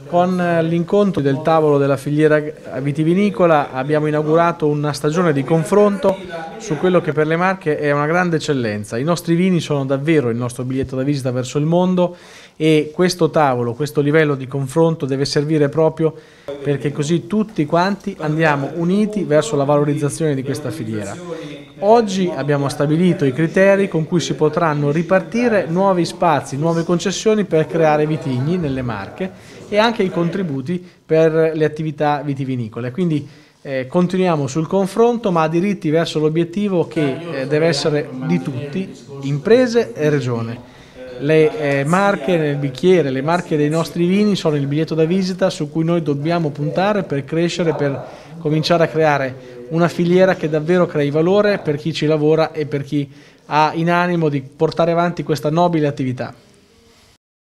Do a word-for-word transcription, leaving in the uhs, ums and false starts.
Con l'incontro del tavolo della filiera vitivinicola abbiamo inaugurato una stagione di confronto su quello che per le Marche è una grande eccellenza. I nostri vini sono davvero il nostro biglietto da visita verso il mondo e questo tavolo, questo livello di confronto deve servire proprio perché così tutti quanti andiamo uniti verso la valorizzazione di questa filiera. Oggi abbiamo stabilito i criteri con cui si potranno ripartire nuovi spazi, nuove concessioni per creare vitigni nelle Marche e anche i contributi per le attività vitivinicole. Quindi eh, continuiamo sul confronto ma diritti verso l'obiettivo che eh, deve essere di tutti, imprese e regione. Le eh, marche nel bicchiere, le marche dei nostri vini sono il biglietto da visita su cui noi dobbiamo puntare per crescere, per cominciare a creare una filiera che davvero crei valore per chi ci lavora e per chi ha in animo di portare avanti questa nobile attività.